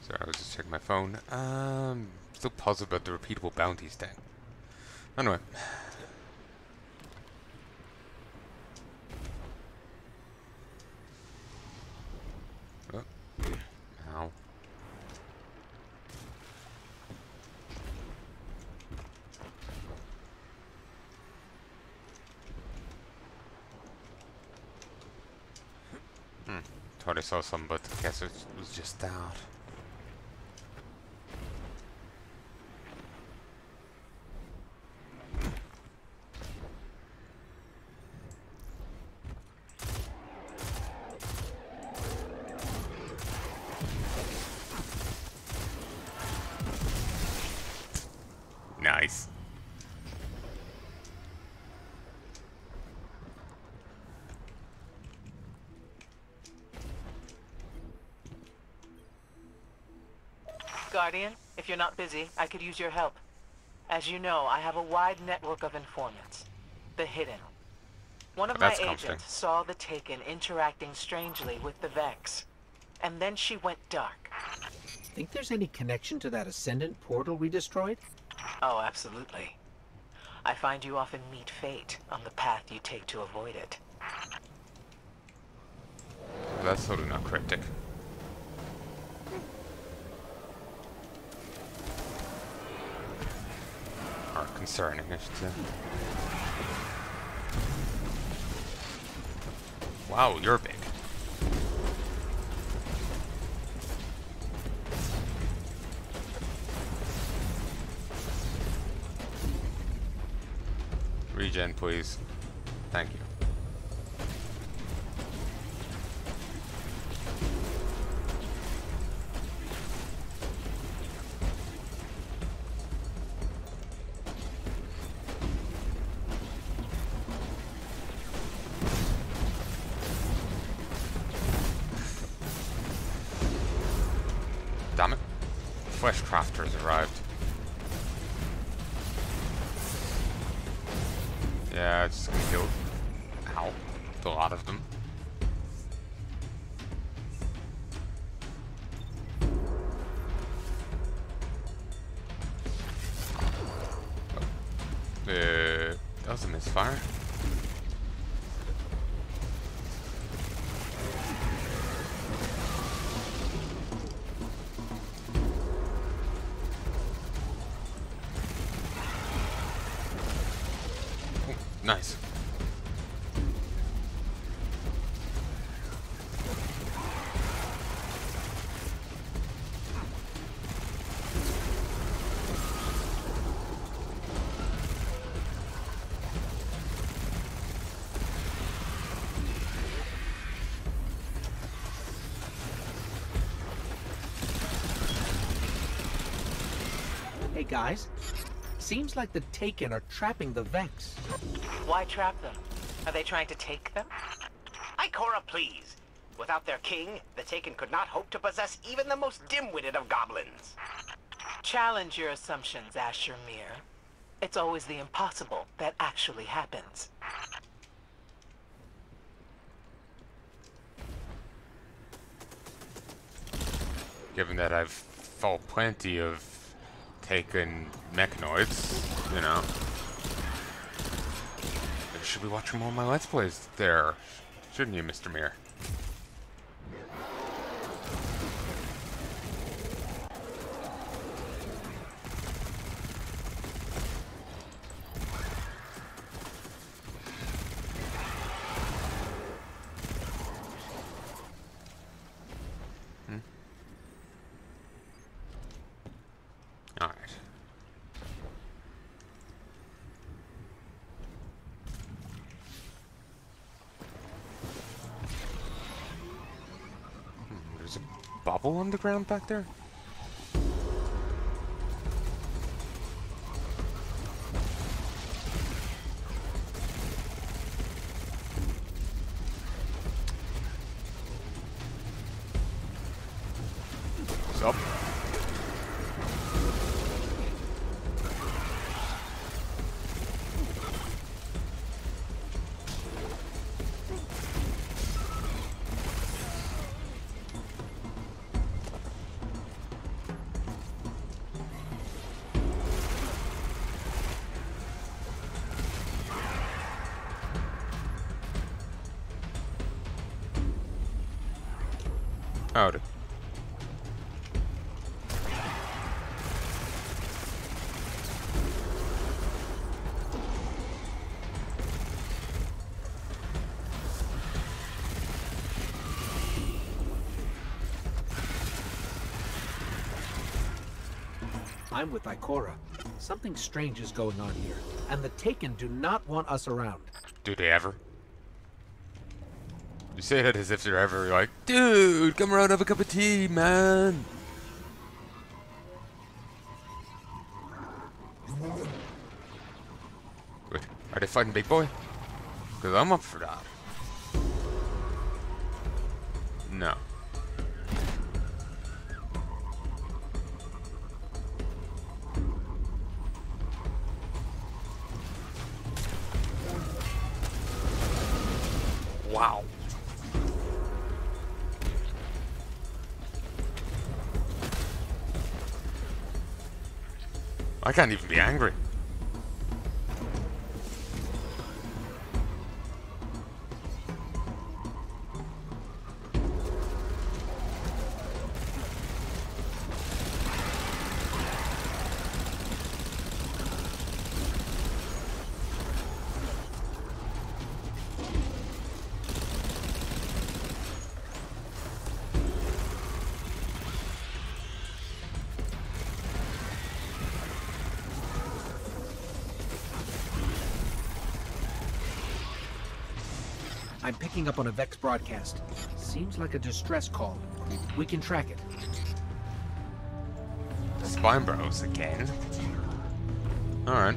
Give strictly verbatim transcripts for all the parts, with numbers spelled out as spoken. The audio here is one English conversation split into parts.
Sorry, I was just checking my phone. Um, still puzzled about the repeatable bounties thing. Anyway. Oh. Ow. Hmm. Thought I saw some, but I guess it was just that. Nice. Guardian, if you're not busy, I could use your help. As you know, I have a wide network of informants. The Hidden. One of my That's comforting. agents saw the Taken interacting strangely with the Vex. And then she went dark. Think there's any connection to that Ascendant portal we destroyed? Oh, absolutely. I find you often meet fate on the path you take to avoid it. That's totally not cryptic. Or concerning, I should say. Wow, you're big. Regen, please. Thank you. Damn it. Flesh crafters arrived. Yeah, it's just gonna kill. Ow. A lot of them. Uh, that was a misfire. Nice. Hey guys, seems like the Taken are trapping the Vex. Why trap them? Are they trying to take them? Ikora, please. Without their king, the Taken could not hope to possess even the most dim-witted of goblins. Challenge your assumptions, Asher Mir. It's always the impossible that actually happens. Given that I've fought plenty of Taken mechanoids, you know. You should be watching more of my Let's Plays there, shouldn't you, Mister Mir? Hmm? Alright. There's a bubble on the ground back there? What's up? Howdy. I'm with Ikora. Something strange is going on here, and the Taken do not want us around. Do they ever? You say that as if they're ever like, dude, come around, have a cup of tea, man. Wait, are they fighting Big Boy? Because I'm up for that. No. Wow. I can't even be angry. I'm picking up on a Vex broadcast. Seems like a distress call. We can track it. Spine Bros again. Alright.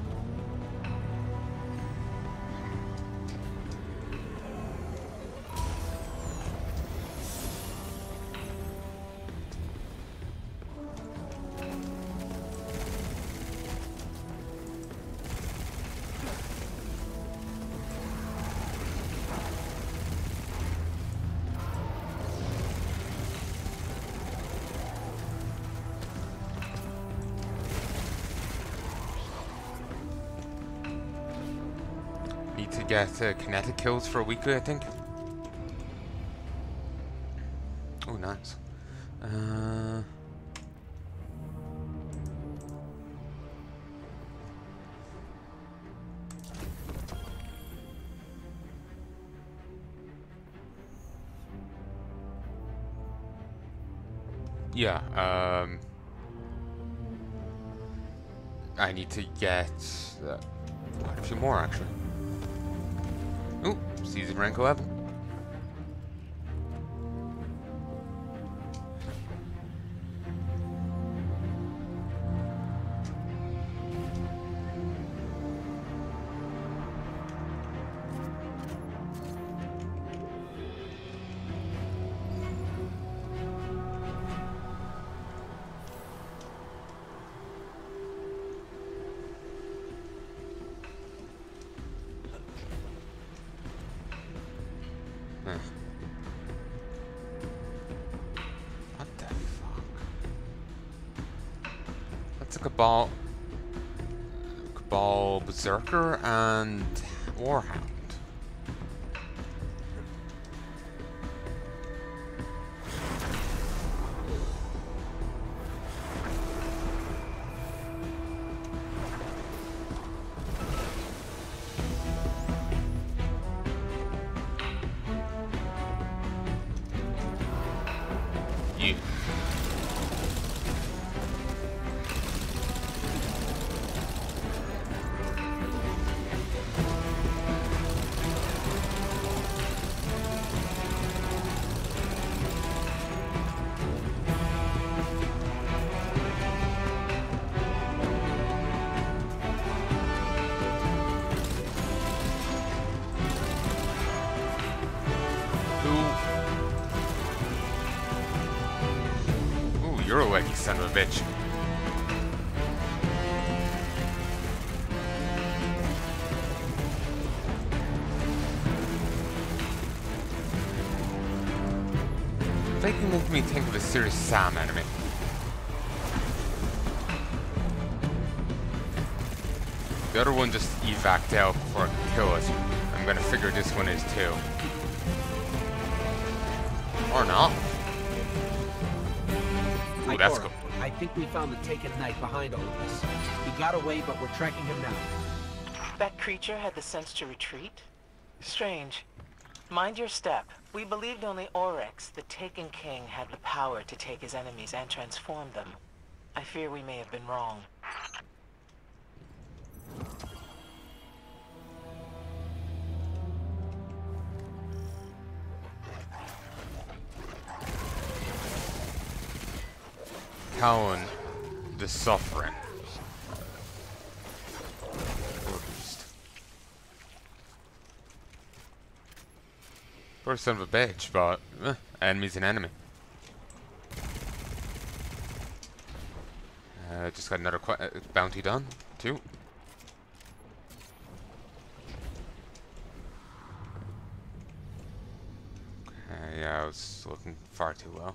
Need to get uh, kinetic kills for a weekly, I think. Oh, nice. Uh... Yeah, um... I need to get uh, quite a few more, actually. Ooh, season rank eleven. Huh. What the fuck? That's a Cabal... Cabal Berserker and Warhound. Yeah. You're a leggy son of a bitch. They can make me think of a serious Sam enemy. The other one just evac'd out before I could kill it. I'm gonna figure this one is too. Or not. that's Cora, cool. I think we found the Taken Knight behind all of this. He got away, but we're tracking him now. That creature had the sense to retreat? Strange. Mind your step. We believed only Oryx, the Taken King, had the power to take his enemies and transform them. I fear we may have been wrong. Cowan, the Suffering. First son of a bitch, but eh, enemy's an enemy. Uh, just got another qu uh, bounty done, too. Okay, yeah, I was looking far too well.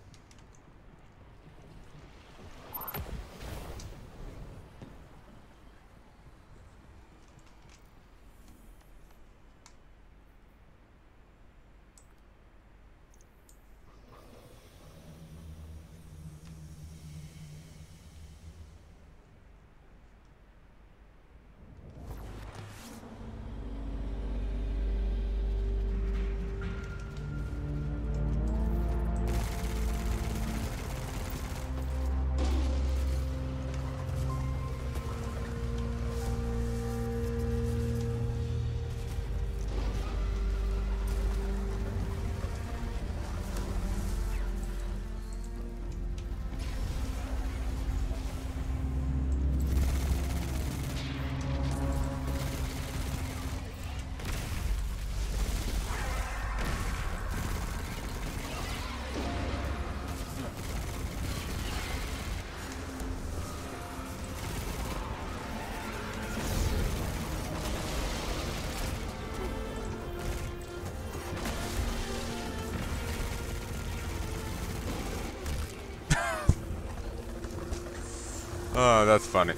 Oh, that's funny.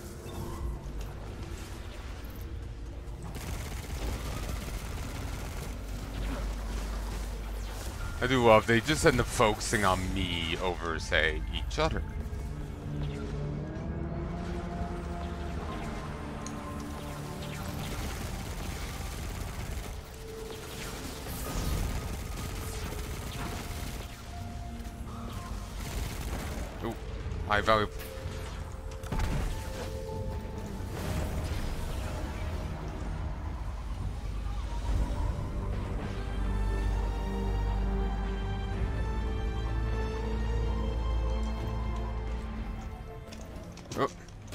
I do love they just end up focusing on me over, say, each other. Ooh, high value. Oh.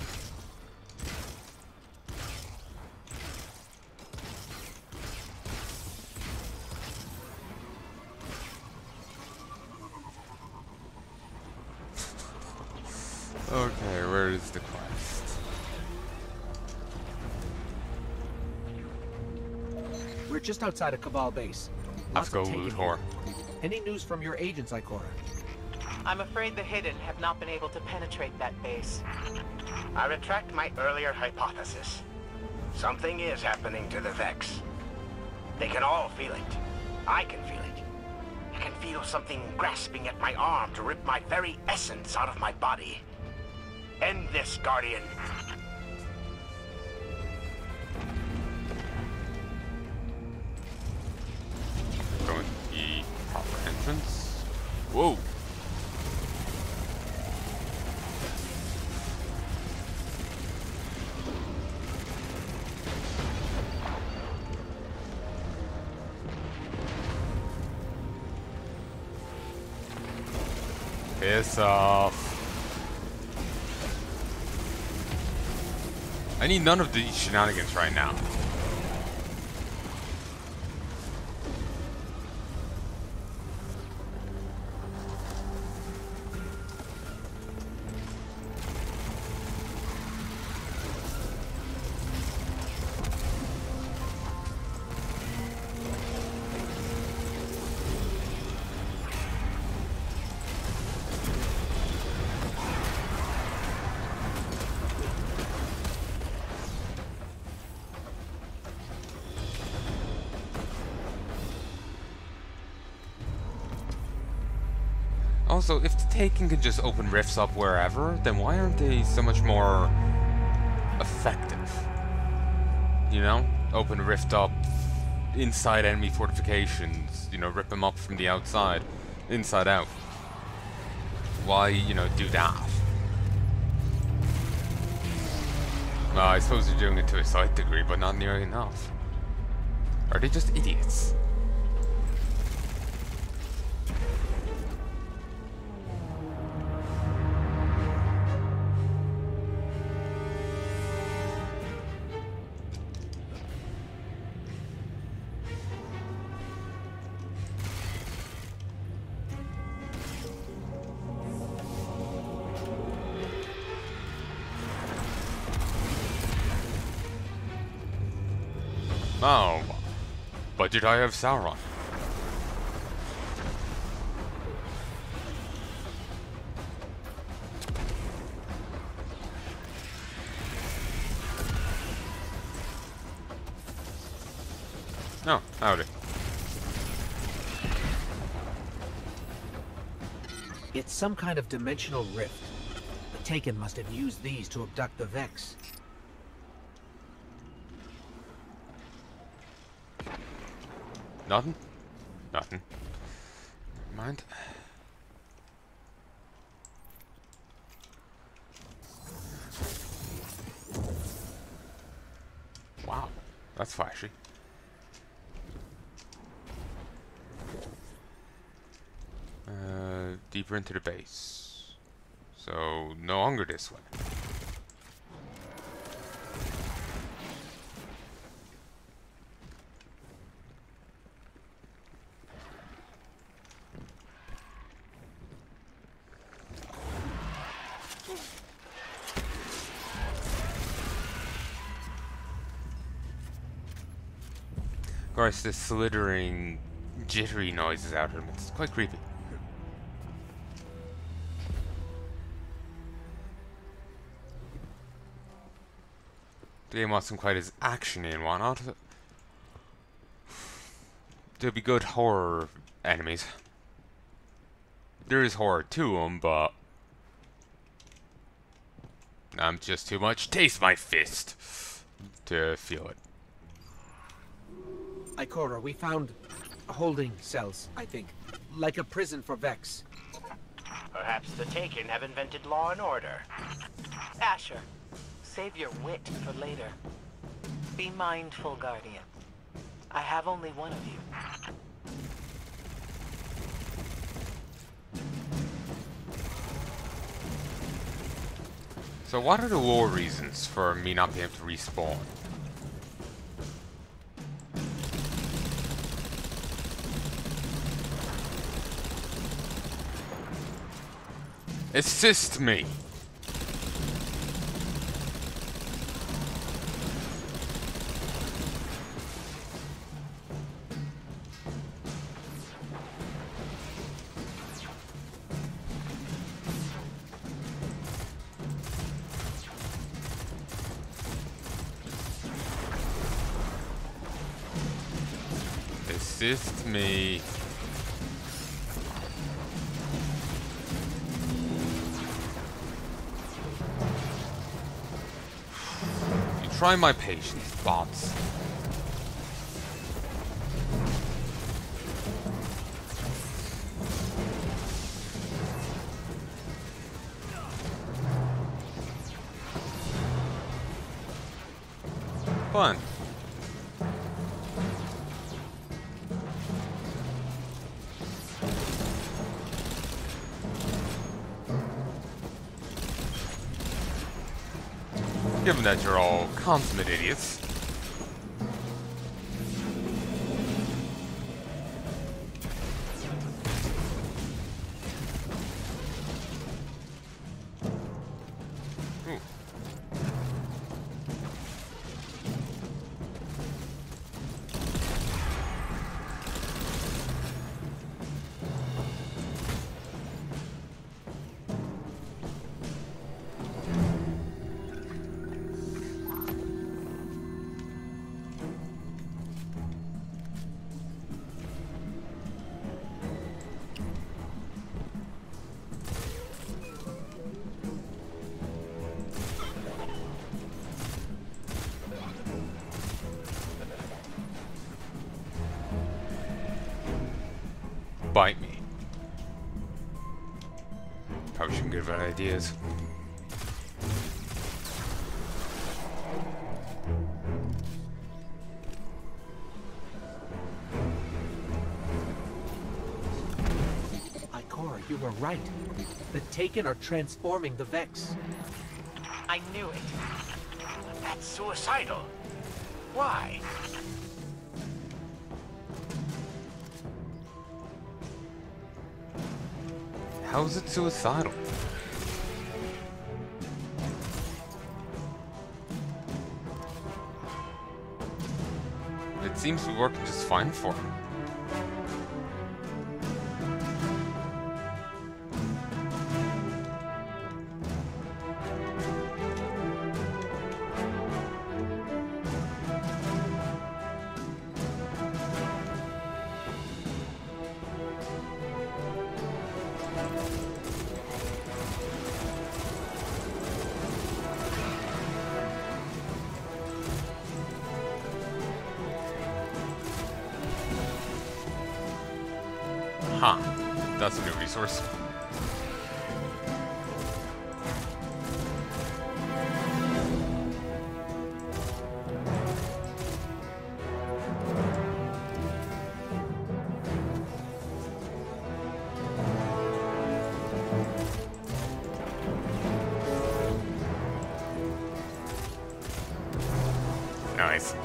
Okay, where is the quest? We're just outside of Cabal base. Let's go Lots of loot Taken whore. here. Any news from your agents, Ikora? I'm afraid the Hidden have not been able to penetrate that base. I retract my earlier hypothesis. Something is happening to the Vex. They can all feel it. I can feel it. I can feel something grasping at my arm to rip my very essence out of my body. End this, Guardian. Going the proper entrance. Whoa. Piss off. I need none of these shenanigans right now. also, if the Taken can just open rifts up wherever, then why aren't they so much more effective? You know? Open a rift up inside enemy fortifications, you know, rip them up from the outside, inside out. Why, you know, do that? Well, I suppose they're doing it to a slight degree, but not nearly enough. Are they just idiots? Oh, but did I have Sauron? No, howdy. It's some kind of dimensional rift. The Taken must have used these to abduct the Vex. Nothing? Nothing. Never mind. Wow, that's flashy. Uh, deeper into the base. So, no longer this way. Of course, this slithering, jittery noises out of him. It's quite creepy. The game wasn't quite as actiony and whatnot. There'll be good horror enemies. There is horror to them, but I'm just too much. Taste my fist to feel it. Ikora, we found holding cells, I think. Like a prison for Vex. Perhaps the Taken have invented law and order. Asher, save your wit for later. Be mindful, Guardian. I have only one of you. So what are the lore reasons for me not being able to respawn? Assist me! Assist me. You try my patience, bots. Fun. Given that you're all consummate idiots. Ooh. bite me. Probably shouldn't give out ideas. Ikora, you were right. The Taken are transforming the Vex. I knew it. That's suicidal. Why? How is it suicidal? It seems to be working just fine for him. Huh. That's a new resource. Nice.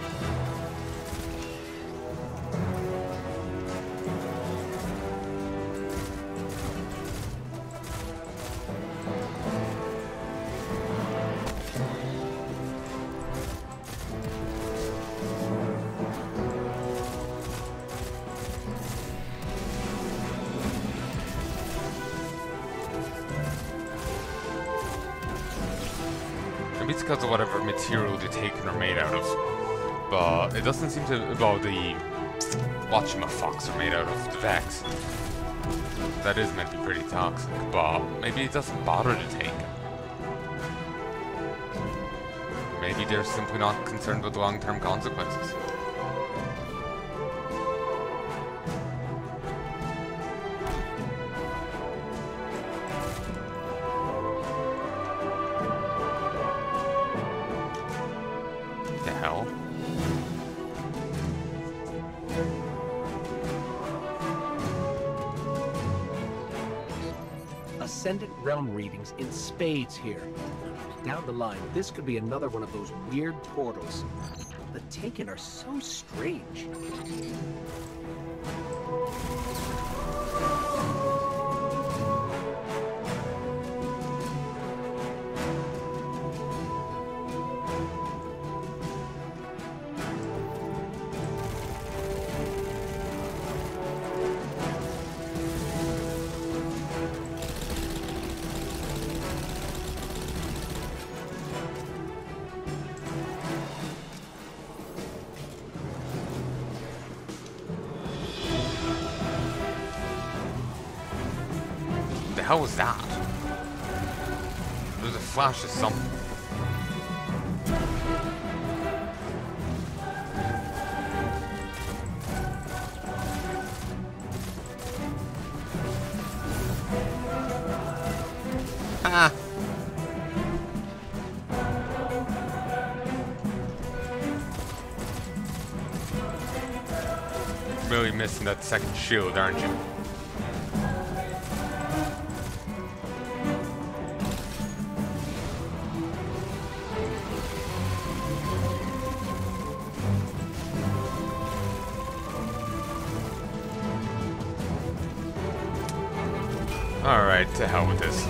Maybe it's because of whatever material the Taken are made out of. But it doesn't seem to well the whatchamafox are made out of, the Vex. That is meant to be pretty toxic, but maybe it doesn't bother the Taken. Maybe they're simply not concerned with long-term consequences. The hell? Ascendant realm readings in spades here. Down the line, this could be another one of those weird portals. The Taken are so strange. The hell was that? There's a flash of something. Ah. Really missing that second shield, aren't you? Alright, to hell with this.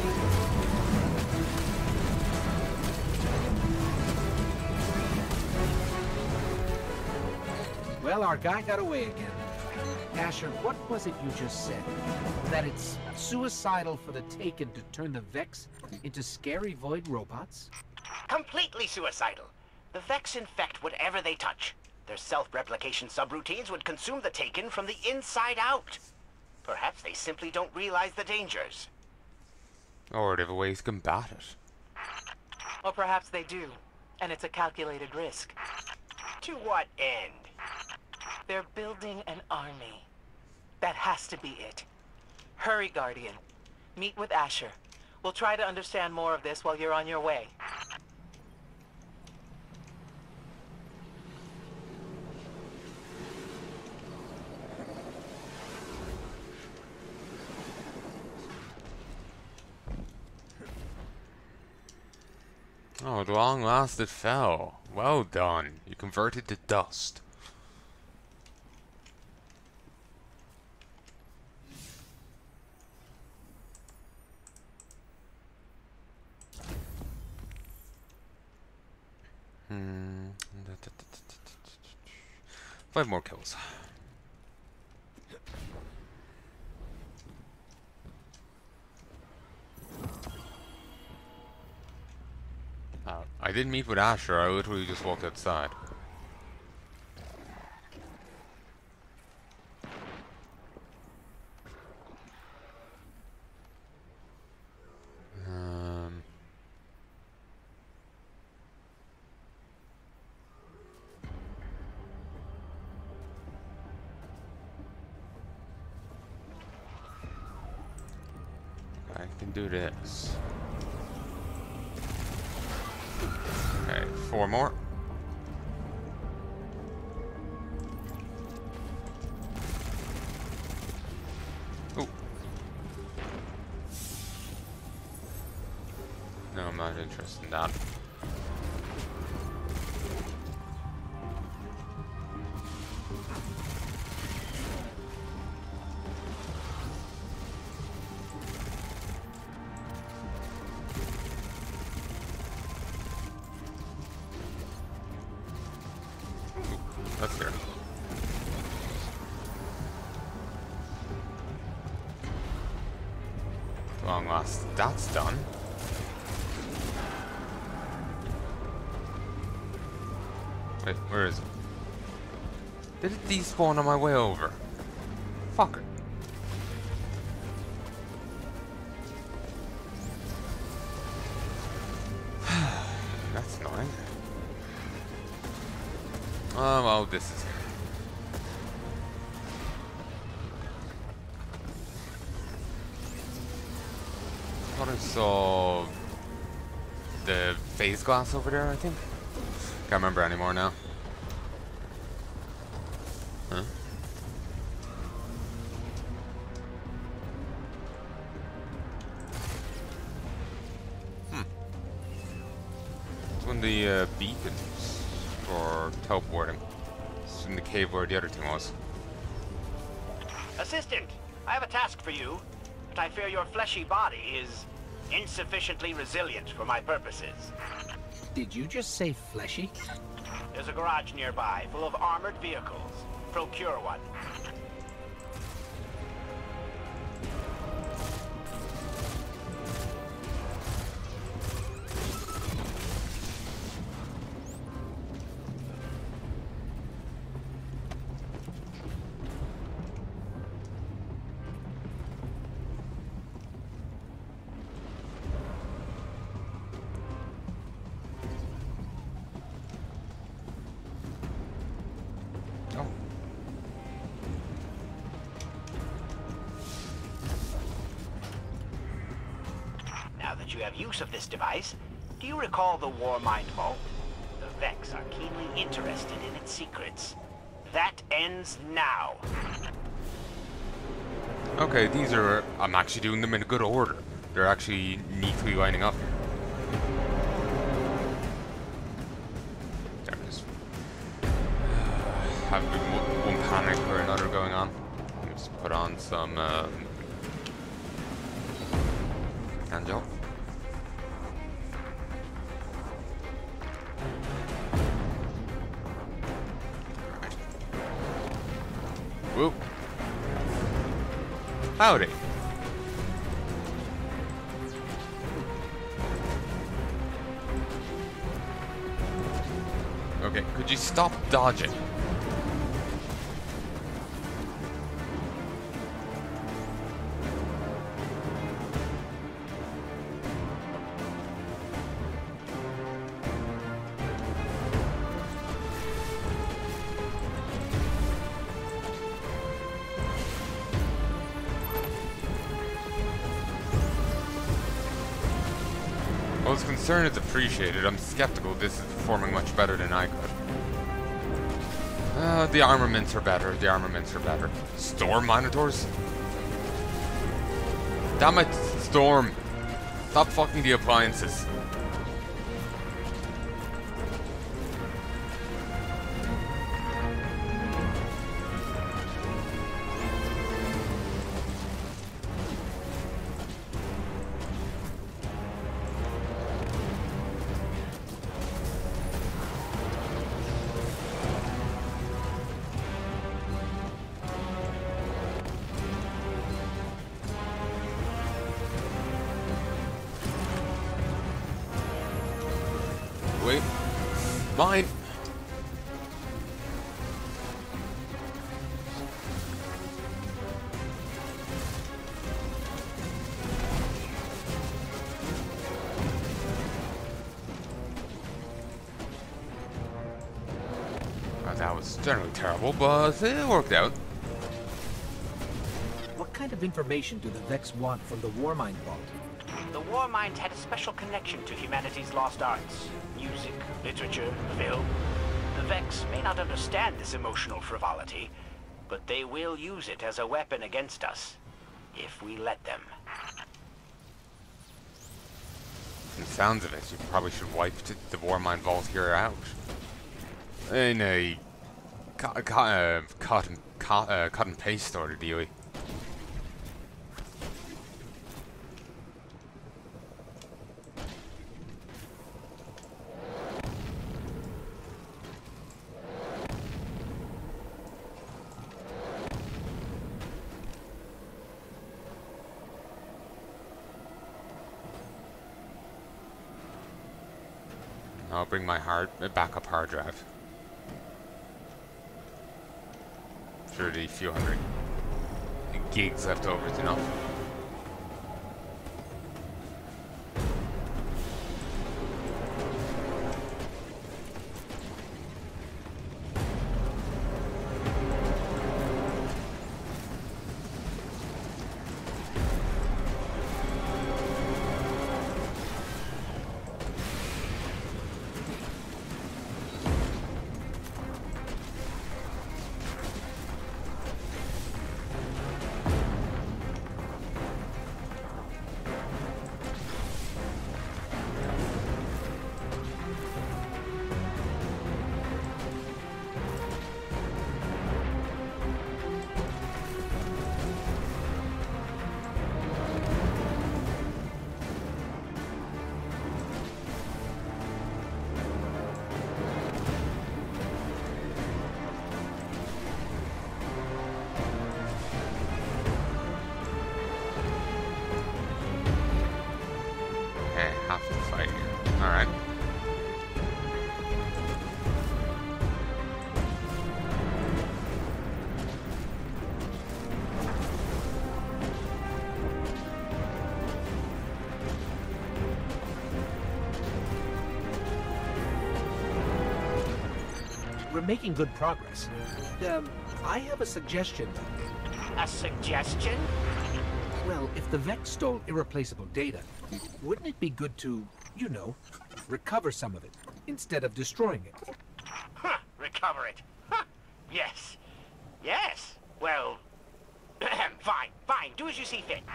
Well, our guy got away again. Asher, what was it you just said? That it's suicidal for the Taken to turn the Vex into scary void robots? Completely suicidal. The Vex infect whatever they touch. Their self-replication subroutines would consume the Taken from the inside out. Perhaps they simply don't realize the dangers. Or they have a way to combat it. Or perhaps they do, and it's a calculated risk. To what end? They're building an army. That has to be it. Hurry, Guardian. Meet with Asher. We'll try to understand more of this while you're on your way. Oh, at long last it fell. Well done. You converted to dust. Hmm. Five more kills. Uh, I didn't meet with Asher, I literally just walked outside. Um... I can do this. Okay, four more. Ooh. No, I'm not interested in that. That's fair. Long last, that's done. Wait, where is it? Did it despawn on my way over? Fucker. That's annoying. Oh, well, this is... I thought I saw the phase glass over there, I think. Can't remember anymore now. Huh? Hmm. It's one of the uh, beacons for teleporting. It's in the cave where the other thing was. Assistant, I have a task for you, but I fear your fleshy body is insufficiently resilient for my purposes. Did you just say fleshy? There's a garage nearby full of armored vehicles. Procure one. Now that you have use of this device, do you recall the War Mind Vault? The Vex are keenly interested in its secrets. That ends now. Okay, these are... I'm actually doing them in a good order. They're actually neatly lining up. There it is. Have one panic or another going on. Let's put on some... Um, Angel. Whoop. Howdy. Okay, could you stop dodging? I was concerned it's appreciated. I'm skeptical this is performing much better than I could. Uh, the armaments are better. The armaments are better. Storm monitors? Damn it, Storm. Stop fucking the appliances. Wait. Mine! Oh, that was generally terrible, but it worked out. What kind of information do the Vex want from the Warmind Vault? The War Mind had a special connection to humanity's lost arts. Music, literature, film. The Vex may not understand this emotional frivolity, but they will use it as a weapon against us, if we let them. From the sounds of it, you probably should wipe t the Warmind Vault here out. In a co co uh, cut, and, co uh, cut and paste sort of dealy. I'll bring my hard uh, backup hard drive. Sure, the few hundred gigs left over is enough. Alright. We're making good progress. Um, I have a suggestion, though. A suggestion? Well, if the Vex stole irreplaceable data, wouldn't it be good to, you know, recover some of it, instead of destroying it? Huh, recover it. Huh. Yes. Yes. Well, fine, fine. Do as you see fit.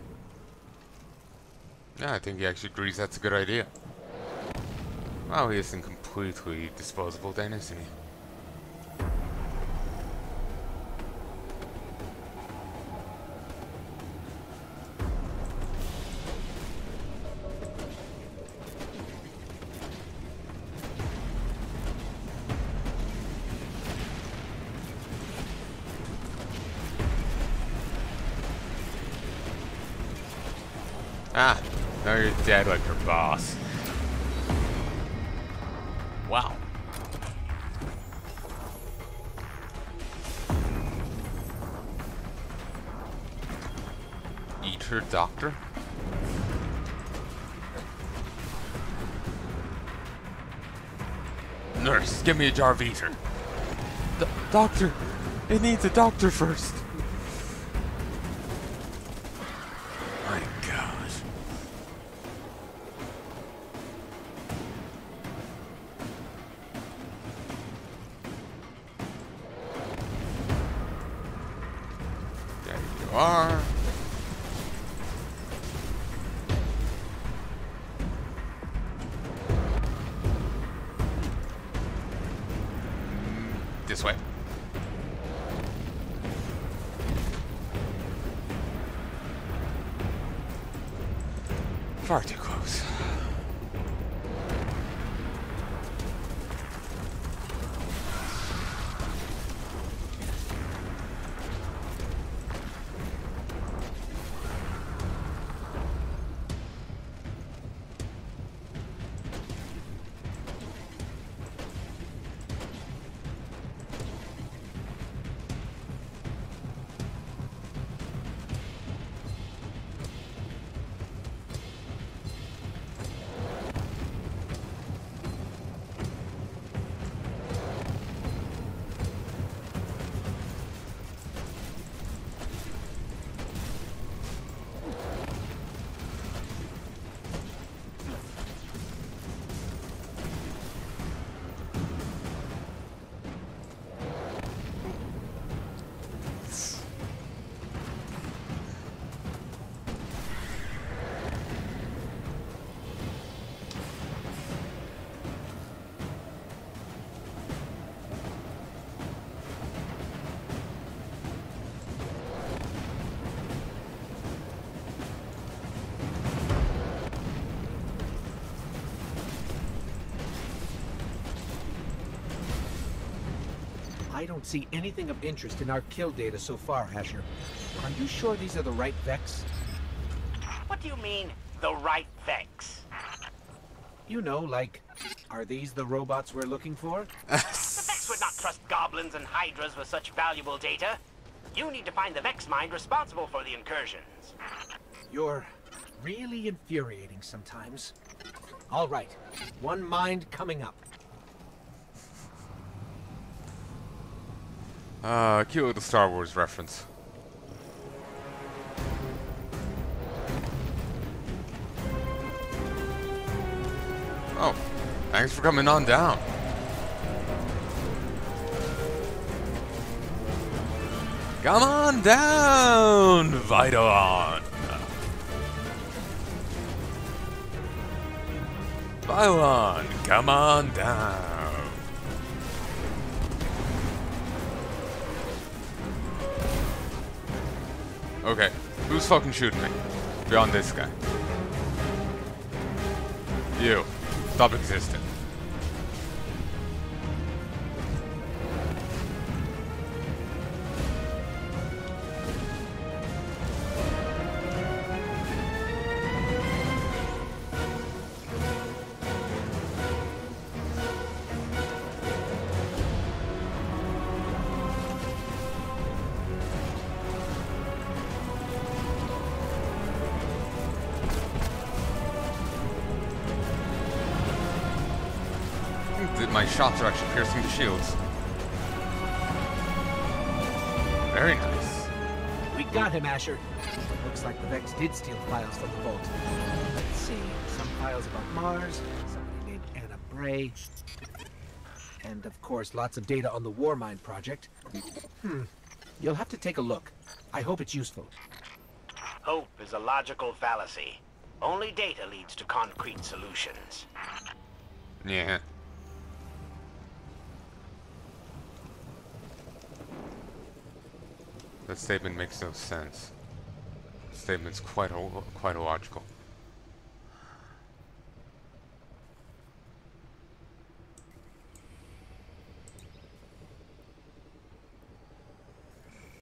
Yeah, I think he actually agrees that's a good idea. Well, he isn't completely disposable then, isn't he? Ah, now you're dead like your boss. Wow. Eater doctor? Nurse, give me a jar of ether. D- doctor! It needs a doctor first. My God. are. This way. Far too close. I don't see anything of interest in our kill data so far, Asher. Are you sure these are the right Vex? What do you mean, the right Vex? You know, like, are these the robots we're looking for? The Vex would not trust goblins and hydras with such valuable data. You need to find the Vex mind responsible for the incursions. You're really infuriating sometimes. All right, one mind coming up. Uh, cute little Star Wars reference. Oh, thanks for coming on down. Come on down, Vidalon. Vidalon, come on down. Okay, who's fucking shooting me? Beyond this guy. You. Stop existing. My shots are actually piercing the shields. Very nice. We got him, Asher. Looks like the Vex did steal files from the vault. Let's see. Some files about Mars, somebody named Anna Bray, and of course lots of data on the Warmind project. Hmm. You'll have to take a look. I hope it's useful. Hope is a logical fallacy. Only data leads to concrete solutions. Yeah. That statement makes no sense. The statement's quite quite illogical.